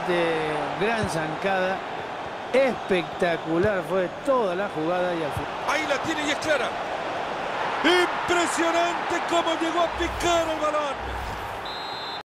Realmente gran zancada. Espectacular fue toda la jugada y al final. Ahí la tiene y es clara. Impresionante cómo llegó a picar el balón.